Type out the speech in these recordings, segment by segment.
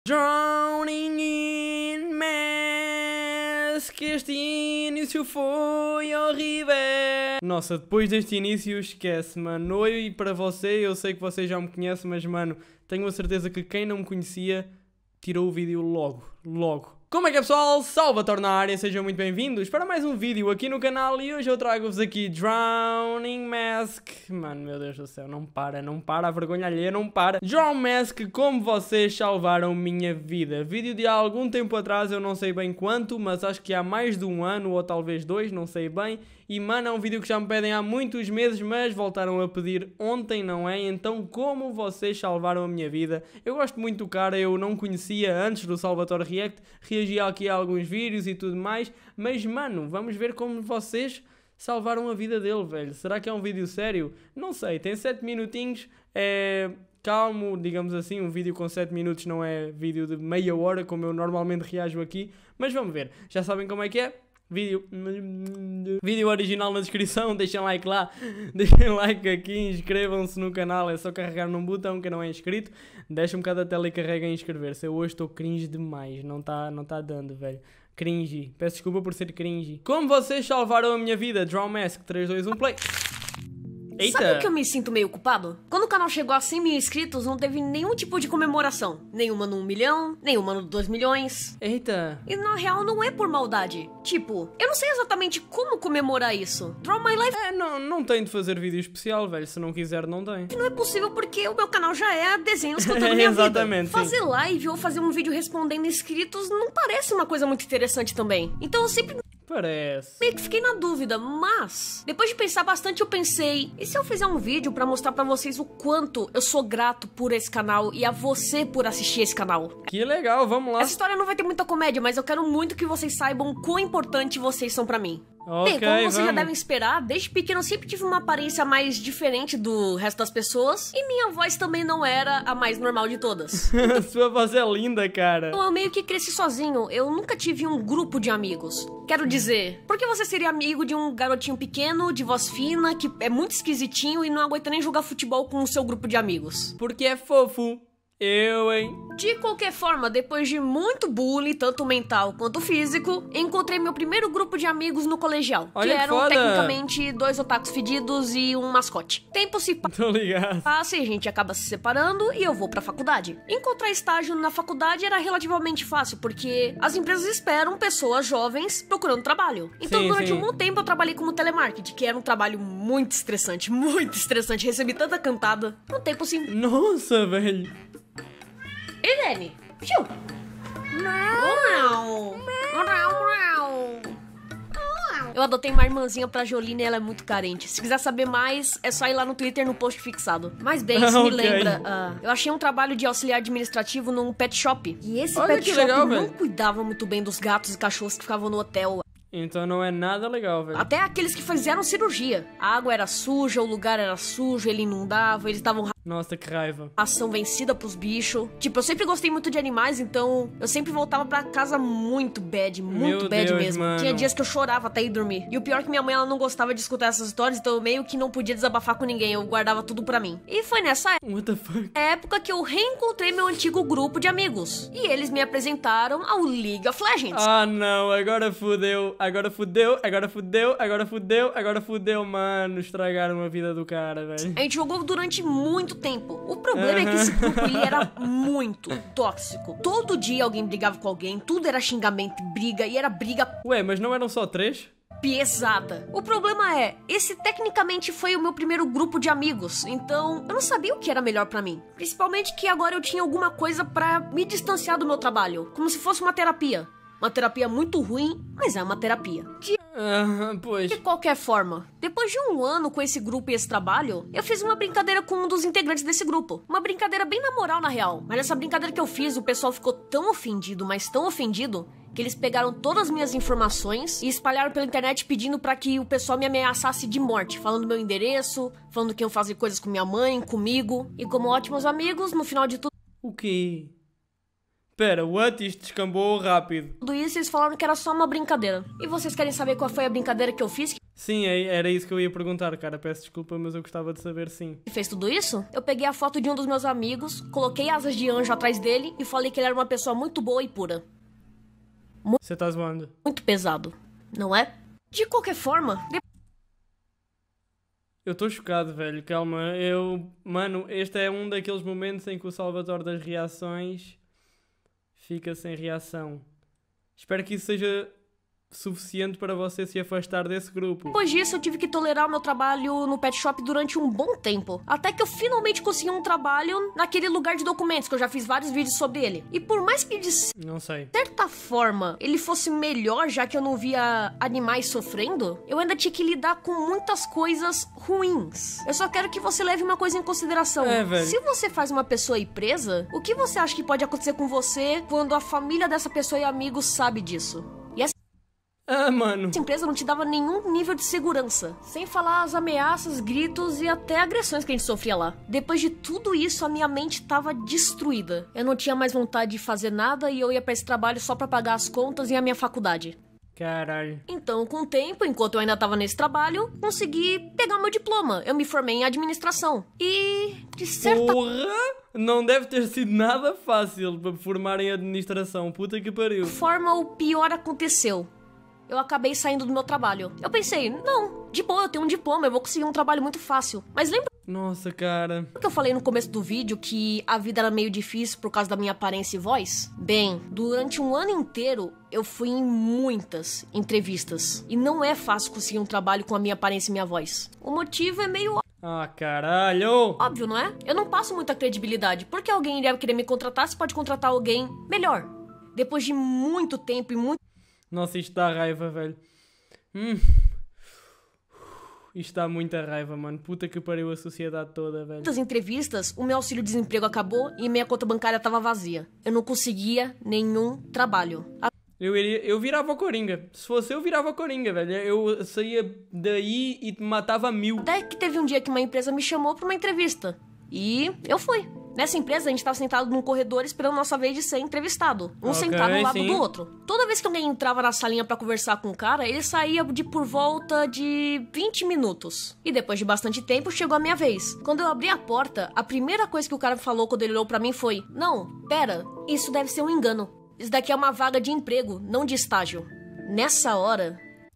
Drowning in Mask. Este início foi horrível. Nossa, depois deste início esquece, mano. Oi para você, eu sei que você já me conhece, mas mano, tenho a certeza que quem não me conhecia tirou o vídeo logo. Como é que é, pessoal? Salvatore na área, sejam muito bem-vindos para mais um vídeo aqui no canal e hoje eu trago-vos aqui Drowning Mask. Mano, meu Deus do céu, não para, a vergonha alheia não para. Drowning Mask, como vocês salvaram minha vida. Vídeo de há algum tempo atrás, eu não sei bem quanto, mas acho que há mais de um ano ou talvez dois, não sei bem. E mano, é um vídeo que já me pedem há muitos meses, mas voltaram a pedir ontem, não é? Então, como vocês salvaram a minha vida? Eu gosto muito do cara, eu não conhecia antes do Salvatore React, reagi aqui a alguns vídeos e tudo mais, mas mano, vamos ver como vocês salvaram a vida dele, velho. Será que é um vídeo sério? Não sei, tem 7 minutinhos, é calmo, digamos assim, um vídeo com 7 minutos não é vídeo de meia hora, como eu normalmente reajo aqui, mas vamos ver, já sabem como é que é? Vídeo original na descrição, deixem like lá, deixem like aqui, inscrevam-se no canal, é só carregar num botão que não é inscrito, deixem um bocado a tela e carreguem em inscrever-se. Eu hoje estou cringe demais, não tá dando, velho. Cringe, peço desculpa por ser cringe. Como vocês salvaram a minha vida? Draw Mask, 3, 2, 1, play. Eita. Sabe que eu me sinto meio culpado? Quando o canal chegou a 100 mil inscritos, não teve nenhum tipo de comemoração. Nenhuma no 1 milhão, nenhuma no 2 milhões. Eita. E na real não é por maldade. Tipo, eu não sei exatamente como comemorar isso. Draw My Life Não tem de fazer vídeo especial, velho. Se não quiser, não tem. não é possível porque o meu canal já é desenhos contando minha Exatamente, vida. Fazer live ou fazer um vídeo respondendo inscritos não parece uma coisa muito interessante também. Então eu sempre Parece. meio que fiquei na dúvida, mas depois de pensar bastante eu pensei, e se eu fizer um vídeo pra mostrar pra vocês o quanto eu sou grato por esse canal e a você por assistir esse canal? Que legal, vamos lá. Essa história não vai ter muita comédia, mas eu quero muito que vocês saibam quão importante vocês são pra mim. Ok, Bem, como vocês já vamos. devem esperar, desde pequeno eu sempre tive uma aparência mais diferente do resto das pessoas, e minha voz também não era a mais normal de todas. Sua voz é linda, cara. Então eu meio que cresci sozinho, eu nunca tive um grupo de amigos. Quero dizer, por que você seria amigo de um garotinho pequeno, de voz fina, que é muito esquisitinho e não aguenta nem jogar futebol com o seu grupo de amigos? Porque é fofo. Eu, hein? De qualquer forma, depois de muito bullying, tanto mental quanto físico, encontrei meu primeiro grupo de amigos no colegial. Olha que que eram foda. tecnicamente 2 otakus fedidos e um mascote. Tempo se Tô ligado. passa e a gente acaba se separando e eu vou pra faculdade. Encontrar estágio na faculdade era relativamente fácil, porque as empresas esperam pessoas jovens procurando trabalho. Então Sim, durante sim. um bom tempo eu trabalhei como telemarketing, que era um trabalho muito estressante, muito estressante. Recebi tanta cantada. Um tempo assim... Nossa, velho. Irene, tio. Eu adotei uma irmãzinha pra Jolene e ela é muito carente. Se quiser saber mais, é só ir lá no Twitter no post fixado. Mas bem, isso me Ok. lembra. Eu achei um trabalho de auxiliar administrativo num pet shop. E esse Olha pet que shop legal, não velho. cuidava muito bem dos gatos e cachorros que ficavam no hotel. Então não é nada legal, velho. Até aqueles que fizeram cirurgia. A água era suja, o lugar era sujo, ele inundava, eles davam Nossa, que raiva. ação vencida pros bichos. Tipo, eu sempre gostei muito de animais, então eu sempre voltava pra casa muito bad Meu bad Deus, mesmo. mano. Tinha dias que eu chorava até ir dormir. E o pior é que minha mãe, ela não gostava de escutar essas histórias, então eu meio que não podia desabafar com ninguém, eu guardava tudo pra mim. E foi nessa What the fuck? época que eu reencontrei meu antigo grupo de amigos. E eles me apresentaram ao League of Legends. Ah, não. Agora fudeu. Agora fudeu. Agora fudeu. Agora fudeu. Agora fudeu, mano. Estragaram a vida do cara, velho. A gente jogou durante muito tempo. O problema é que esse grupo ele era muito tóxico. Todo dia alguém brigava com alguém, tudo era xingamento, briga, e era briga Ué, mas não eram só 3? pesada. O problema é, esse tecnicamente foi o meu primeiro grupo de amigos, então eu não sabia o que era melhor pra mim. Principalmente que agora eu tinha alguma coisa pra me distanciar do meu trabalho, como se fosse uma terapia. Uma terapia muito ruim, mas é uma terapia. Pois. De qualquer forma, depois de um ano com esse grupo e esse trabalho, eu fiz uma brincadeira com um dos integrantes desse grupo. Uma brincadeira bem na moral, na real. Mas essa brincadeira que eu fiz, o pessoal ficou tão ofendido, mas tão ofendido, que eles pegaram todas as minhas informações e espalharam pela internet pedindo pra que o pessoal me ameaçasse de morte, falando meu endereço, falando que iam fazer coisas com minha mãe, comigo. E como ótimos amigos, no final de tudo... O quê? Pera, what? Isto descambou rápido. Tudo isso eles falaram que era só uma brincadeira. E vocês querem saber qual foi a brincadeira que eu fiz? Sim, era isso que eu ia perguntar, cara. Peço desculpa, mas eu gostava de saber sim. Que fez tudo isso? Eu peguei a foto de um dos meus amigos, coloquei asas de anjo atrás dele e falei que ele era uma pessoa muito boa e pura. Você tá zoando? Muito pesado, não é? De qualquer forma, Eu tô chocado, velho. Calma, Mano, este é um daqueles momentos em que o Salvador das reações fica sem reação. Espero que isso seja suficiente para você se afastar desse grupo. depois disso eu tive que tolerar o meu trabalho no pet shop durante um bom tempo. Até que eu finalmente consegui um trabalho naquele lugar de documentos, que eu já fiz vários vídeos sobre ele. E por mais que de Não sei. certa forma ele fosse melhor, já que eu não via animais sofrendo, eu ainda tinha que lidar com muitas coisas ruins. Eu só quero que você leve uma coisa em consideração. Velho. Se você faz uma pessoa ir presa, o que você acha que pode acontecer com você quando a família dessa pessoa e amigos sabe disso? E Mano. essa empresa não te dava nenhum nível de segurança. Sem falar as ameaças, gritos e até agressões que a gente sofria lá. Depois de tudo isso, a minha mente tava destruída. Eu não tinha mais vontade de fazer nada e eu ia pra esse trabalho só pra pagar as contas e a minha faculdade. Caralho. Então, com o tempo, enquanto eu ainda tava nesse trabalho, consegui pegar meu diploma. Eu me formei em administração. E, de certa Porra! Não deve ter sido nada fácil para formar em administração. Puta que pariu. forma, o pior aconteceu. Eu acabei saindo do meu trabalho. Eu pensei, não, de boa, eu tenho um diploma, eu vou conseguir um trabalho muito fácil. Mas lembra Nossa, cara. que eu falei no começo do vídeo que a vida era meio difícil por causa da minha aparência e voz? Bem, durante um ano inteiro eu fui em muitas entrevistas. E não é fácil conseguir um trabalho com a minha aparência e minha voz. O motivo é meio Ah, caralho. óbvio, não é? Eu não passo muita credibilidade. Por que alguém iria querer me contratar se pode contratar alguém melhor? Depois de muito tempo e Nossa, isto dá raiva, velho. Isto dá muita raiva, mano. Puta que pariu a sociedade toda, velho. muitas entrevistas, o meu auxílio-desemprego acabou e minha conta bancária tava vazia. Eu não conseguia nenhum trabalho. Eu virava Coringa. Se fosse eu, virava Coringa, velho. Eu saía daí e te matava 1000. Até que teve um dia que uma empresa me chamou pra uma entrevista. E eu fui. Nessa empresa, a gente tava sentado num corredor esperando nossa vez de ser entrevistado. Um Ok, sentado ao lado sim. do outro. Toda vez que alguém entrava na salinha pra conversar com o cara, ele saía de por volta de 20 minutos. E depois de bastante tempo, chegou a minha vez. Quando eu abri a porta, a primeira coisa que o cara falou quando ele olhou pra mim foi: "Não, pera, isso deve ser um engano. Isso daqui é uma vaga de emprego, não de estágio." Nessa hora,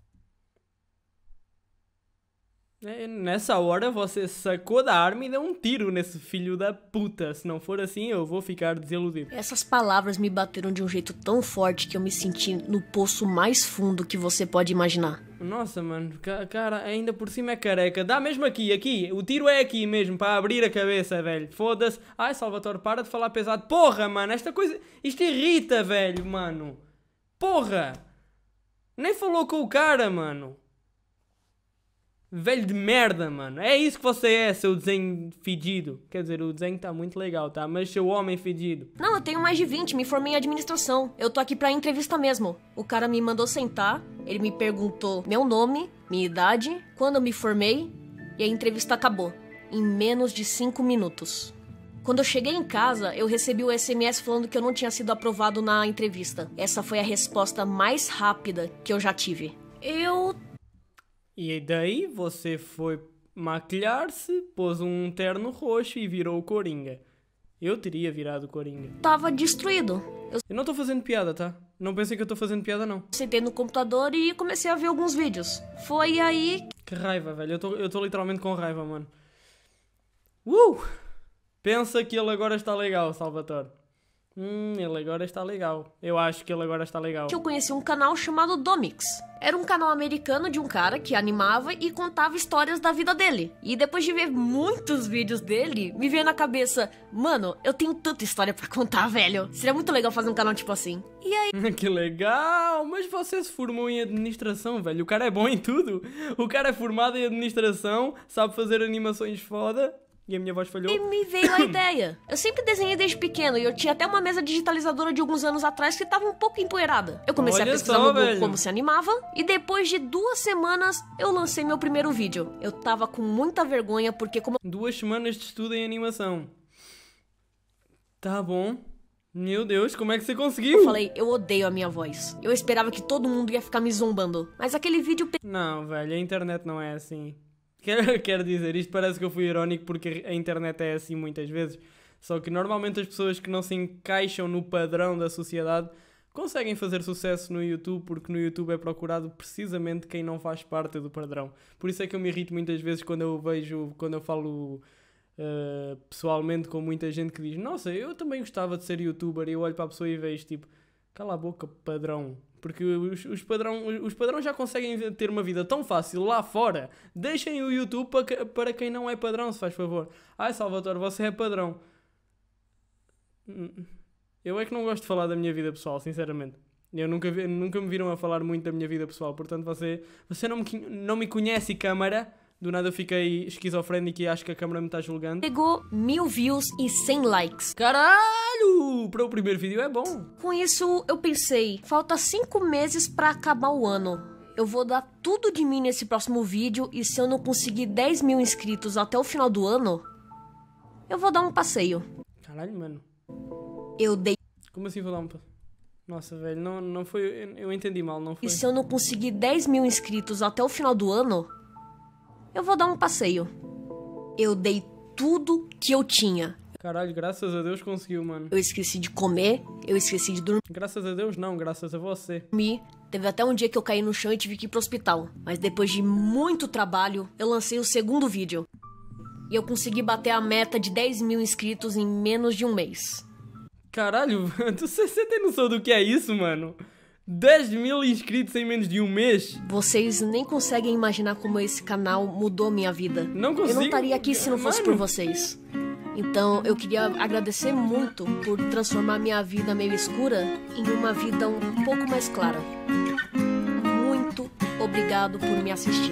Nessa hora você sacou da arma e deu um tiro nesse filho da puta. Se não for assim, eu vou ficar desiludido. essas palavras me bateram de um jeito tão forte que eu me senti no poço mais fundo que você pode imaginar. Nossa, mano, cara, ainda por cima é careca. Dá mesmo aqui. O tiro é aqui mesmo, para abrir a cabeça, velho. Foda-se. Ai, Salvatore, para de falar pesado. Porra, mano, esta coisa... Isto irrita, velho, mano. Porra. Nem falou com o cara, mano. Velho de merda, mano. É isso que você é, seu desenho fedido. Quer dizer, o desenho tá muito legal, tá? Mas seu homem fedido. Não, eu tenho mais de 20, me formei em administração. Eu tô aqui pra entrevista mesmo. O cara me mandou sentar, ele me perguntou meu nome, minha idade, quando eu me formei, e a entrevista acabou. Em menos de 5 minutos. Quando eu cheguei em casa, eu recebi o SMS falando que eu não tinha sido aprovado na entrevista. Essa foi a resposta mais rápida que eu já tive. E daí você foi maquilhar-se, pôs um terno roxo e virou o Coringa. Eu teria virado o Coringa. Tava destruído. Eu não tô fazendo piada, tá? Não pensem que eu tô fazendo piada, não. Sentei no computador e comecei a ver alguns vídeos. Foi aí... Que raiva, velho. Eu tô literalmente com raiva, mano. Pensa que ele agora está legal, Salvatore. Ele agora está legal. Eu acho que ele agora está legal. que eu conheci um canal chamado Domix. Era um canal americano de um cara que animava e contava histórias da vida dele. E depois de ver muitos vídeos dele, me veio na cabeça: mano, eu tenho tanta história pra contar, velho. Seria muito legal fazer um canal tipo assim. E aí... Que legal! Mas você se formou em administração, velho. O cara é bom em tudo. O cara é formado em administração, sabe fazer animações foda. E a minha voz falhou. E me veio a ideia. Eu sempre desenhei desde pequeno e eu tinha até uma mesa digitalizadora de alguns anos atrás que tava um pouco empoeirada. Eu comecei a pesquisar no Google como se animava e depois de 2 semanas eu lancei meu primeiro vídeo. Eu tava com muita vergonha porque como... 2 semanas de estudo em animação. Tá bom. Meu Deus, como é que você Eu conseguiu? falei, eu odeio a minha voz. Eu esperava que todo mundo ia ficar me zombando. Mas aquele vídeo Não, velho, a internet não é assim. Quero dizer, isto parece que eu fui irónico porque a internet é assim muitas vezes. Só que normalmente as pessoas que não se encaixam no padrão da sociedade conseguem fazer sucesso no YouTube, porque no YouTube é procurado precisamente quem não faz parte do padrão. Por isso é que eu me irrito muitas vezes quando eu falo pessoalmente com muita gente que diz: nossa, eu também gostava de ser youtuber, e eu olho para a pessoa e vejo tipo: cala a boca, padrão. Porque os padrões já conseguem ter uma vida tão fácil lá fora. Deixem o YouTube para quem não é padrão, se faz favor. Ai, Salvatore, você é padrão. Eu é que não gosto de falar da minha vida pessoal, sinceramente. Nunca me viram a falar muito da minha vida pessoal. Portanto, você não me conhece, câmara. Do nada eu fiquei esquizofrénico e acho que a câmara me está julgando. pegou 1000 views e 100 likes. Caralho! Para o primeiro vídeo é bom. Com isso, eu pensei, falta 5 meses pra acabar o ano. Eu vou dar tudo de mim nesse próximo vídeo e se eu não conseguir 10 mil inscritos até o final do ano, eu vou dar um passeio. Caralho, mano. Eu dei. Como assim vou dar um... Nossa, velho, não foi... Eu entendi mal, não foi? E se eu não conseguir 10 mil inscritos até o final do ano, eu vou dar um passeio. Eu dei tudo que eu tinha. Caralho, graças a Deus conseguiu, mano. Eu esqueci de comer, eu esqueci de dormir. Graças a Deus não, graças a você. Teve até um dia que eu caí no chão e tive que ir pro hospital. Mas depois de muito trabalho, eu lancei o segundo vídeo. E eu consegui bater a meta de 10 mil inscritos em menos de um mês. Caralho, você tem noção do que é isso, mano? 10 mil inscritos em menos de um mês? Vocês nem conseguem imaginar como esse canal mudou minha vida. Não consigo. Eu não estaria aqui se não fosse Mano. por vocês. Então eu queria agradecer muito por transformar minha vida meio escura em uma vida um pouco mais clara. Muito obrigado por me assistir.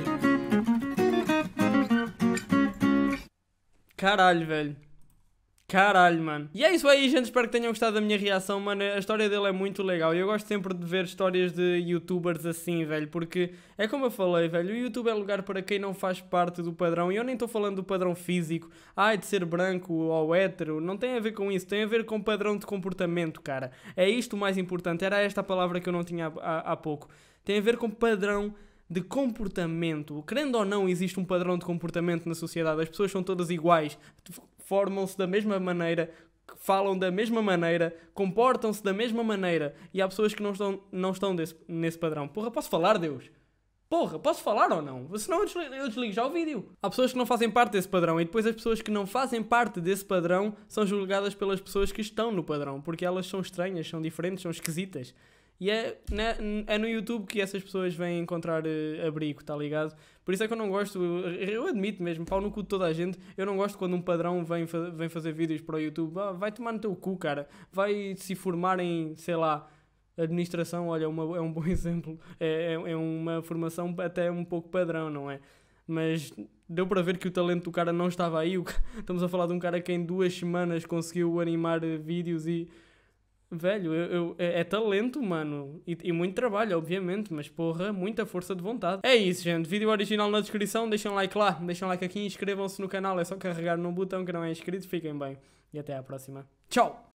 Caralho, velho. Caralho, mano. E é isso aí, gente. Espero que tenham gostado da minha reação, mano. A história dele é muito legal. E eu gosto sempre de ver histórias de youtubers assim, velho. Porque é como eu falei, velho. O YouTube é lugar para quem não faz parte do padrão. E eu nem estou falando do padrão físico. Ai, de ser branco ou hétero. Não tem a ver com isso. Tem a ver com padrão de comportamento, cara. É isto o mais importante. Era esta a palavra que eu não tinha há pouco. Tem a ver com padrão de comportamento. Querendo ou não, existe um padrão de comportamento na sociedade. As pessoas são todas iguais. Formam-se da mesma maneira, falam da mesma maneira, comportam-se da mesma maneira. E há pessoas que não estão nesse padrão. Porra, posso falar, Deus? Porra, posso falar ou não? Senão eu desligo já o vídeo. Há pessoas que não fazem parte desse padrão. E depois as pessoas que não fazem parte desse padrão são julgadas pelas pessoas que estão no padrão. Porque elas são estranhas, são diferentes, são esquisitas. E é no YouTube que essas pessoas vêm encontrar abrigo, tá ligado? Por isso é que eu não gosto, eu admito mesmo, pau no cu de toda a gente, eu não gosto quando um padrão vem fazer vídeos para o YouTube. Vai tomar no teu cu, cara. Vai se formar em, sei lá, administração, olha, é um bom exemplo. É uma formação até um pouco padrão, não é? Mas deu para ver que o talento do cara não estava aí. Estamos a falar de um cara que em 2 semanas conseguiu animar vídeos e... Velho, é talento, mano. E muito trabalho, obviamente. Mas porra, muita força de vontade. É isso, gente. Vídeo original na descrição. Deixem um like lá. Deixem um like aqui e inscrevam-se no canal. É só carregar no botão que não é inscrito. Fiquem bem. E até à próxima. Tchau!